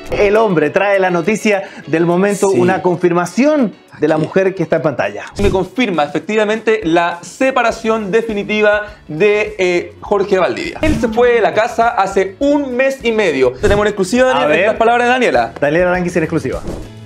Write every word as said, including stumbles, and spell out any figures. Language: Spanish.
El hombre trae la noticia del momento, Sí. una confirmación de la mujer que está en pantalla. Me confirma efectivamente la separación definitiva de eh, Jorge Valdivia. Él se fue de la casa hace un mes y medio. Tenemos una exclusiva, A Daniel, ver. en las palabras de Daniela. Daniela Aranguis en exclusiva.